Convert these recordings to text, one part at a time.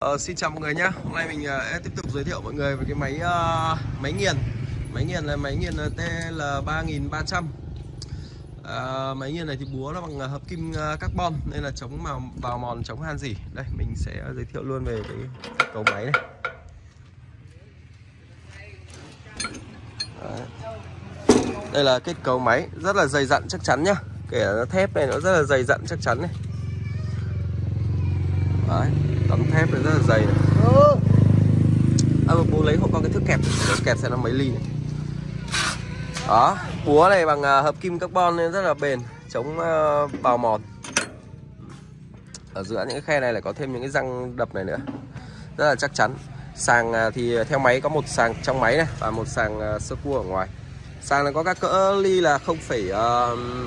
Xin chào mọi người nhé. Hôm nay mình sẽ tiếp tục giới thiệu mọi người về cái máy nghiền. Máy nghiền là máy nghiền TL3300. Máy nghiền này thì búa nó bằng hợp kim carbon nên là chống vào mòn, chống han rỉ. Đây mình sẽ giới thiệu luôn về cái cấu máy này. Đấy. Đây là kết cấu máy rất là dày dặn chắc chắn nhá. Kể cả thép này nó rất là dày dặn chắc chắn này. Đấy, tấm thép này rất là dày này. Bố lấy hộ con cái thước kẹp, kẹp xem nó mấy ly này. Đó, búa này bằng hợp kim carbon nên rất là bền, chống bào mòn. Ở giữa những cái khe này lại có thêm những cái răng đập này nữa, rất là chắc chắn. Sàng thì theo máy có một sàng trong máy này và một sàng sơ cua ở ngoài. Sàng này có các cỡ ly là 0,5,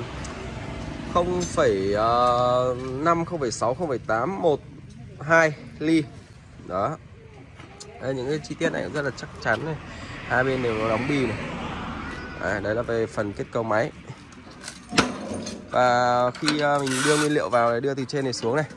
0,6, 0,8, 1, 2 ly. Đó. Đây, những cái chi tiết này cũng rất là chắc chắn này. Hai bên đều có đóng bi này. Đấy là về phần kết cấu máy. Và khi mình đưa nguyên liệu vào này, đưa từ trên này xuống này.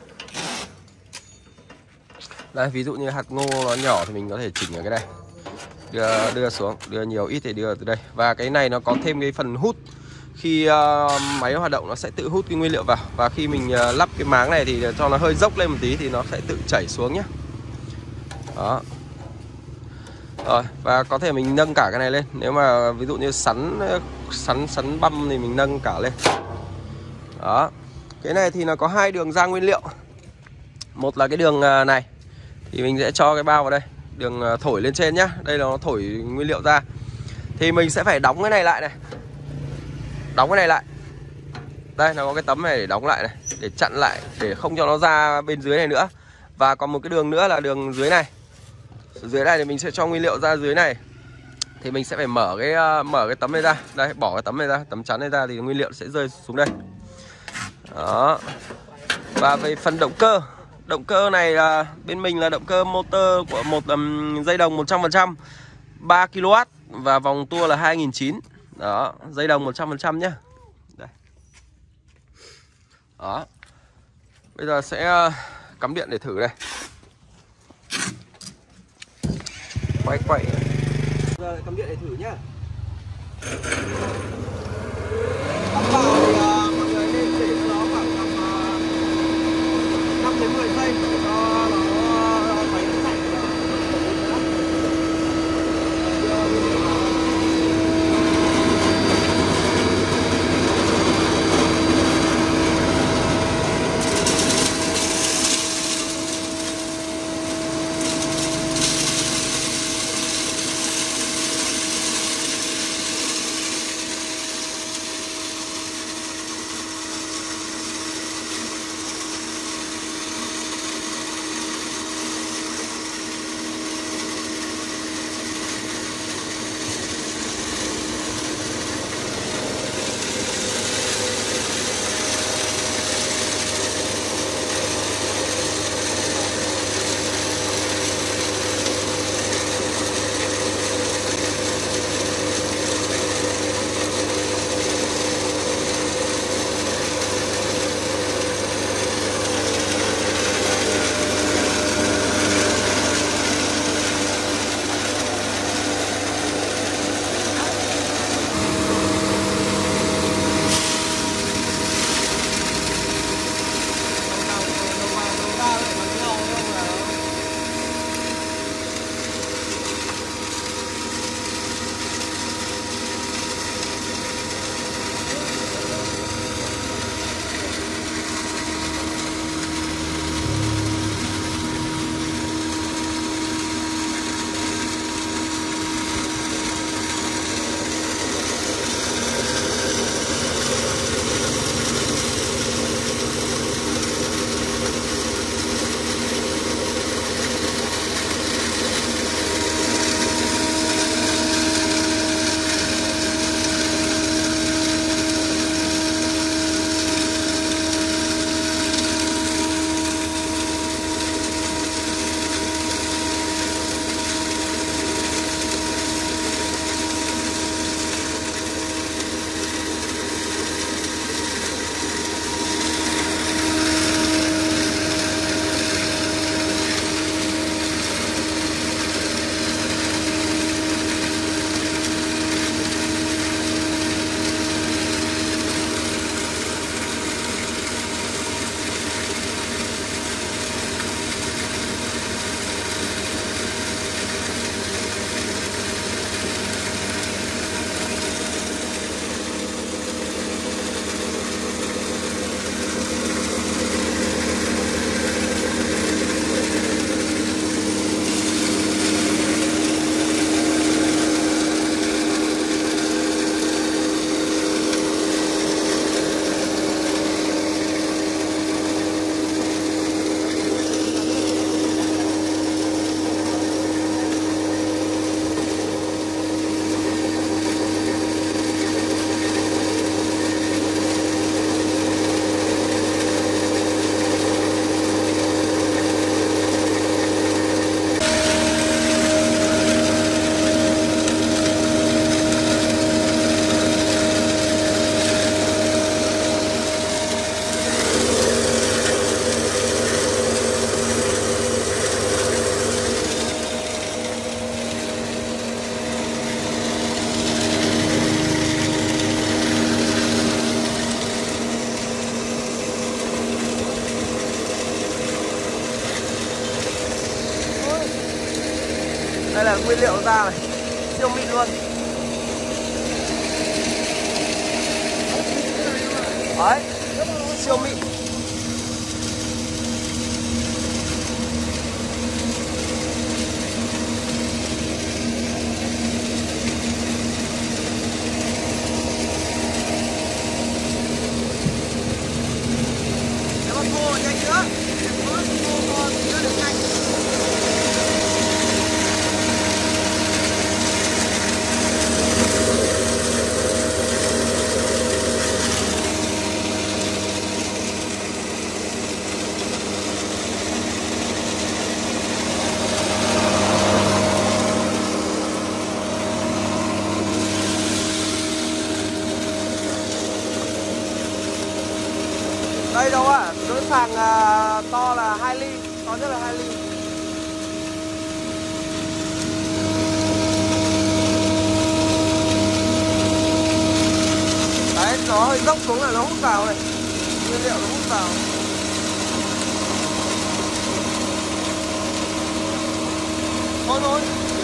Đây, ví dụ như hạt ngô nó nhỏ thì mình có thể chỉnh ở cái này. Đưa xuống, đưa nhiều ít thì đưa từ đây. Và cái này nó có thêm cái phần hút. Khi máy hoạt động nó sẽ tự hút cái nguyên liệu vào. Và khi mình lắp cái máng này thì cho nó hơi dốc lên một tí thì nó sẽ tự chảy xuống nhé. Đó. Rồi, và có thể mình nâng cả cái này lên. Nếu mà ví dụ như sắn băm thì mình nâng cả lên. Đó. Cái này thì nó có hai đường ra nguyên liệu. Một là cái đường này thì mình sẽ cho cái bao vào đây, đường thổi lên trên nhá. Đây là nó thổi nguyên liệu ra. Thì mình sẽ phải đóng cái này lại này. Đóng cái này lại. Đây, nó có cái tấm này để đóng lại này, để chặn lại, để không cho nó ra bên dưới này nữa. Và còn một cái đường nữa là đường dưới này. Dưới này thì mình sẽ cho nguyên liệu ra dưới này. Thì mình sẽ phải mở cái tấm này ra. Đây, bỏ cái tấm này ra, tấm chắn này ra thì nguyên liệu sẽ rơi xuống đây. Đó. Và về phần động cơ. Động cơ này là bên mình là động cơ motor của một dây đồng 100%, 3 kW và vòng tua là 2009. Đó, dây đồng 100% nhá. Đây. Đó. Bây giờ sẽ cắm điện để thử đây. Quay. Giờ cắm điện để thử nhá. Cắm vào thì mọi người nên để cho nó khoảng tầm 5 đến 10 giây để cho nó máy nó chạy. Đây là nguyên liệu ra này, siêu mịn luôn. Đấy, siêu mịn. Nếu mà khô nhanh nữa, khô nữa được nhanh. Đây đâu ạ, cỡ sàng to là 2 ly, to nhất là 2 ly. Đấy, nó hơi dốc xuống là nó hút vào này. Nguyên liệu nó hút vào. Thôi thôi,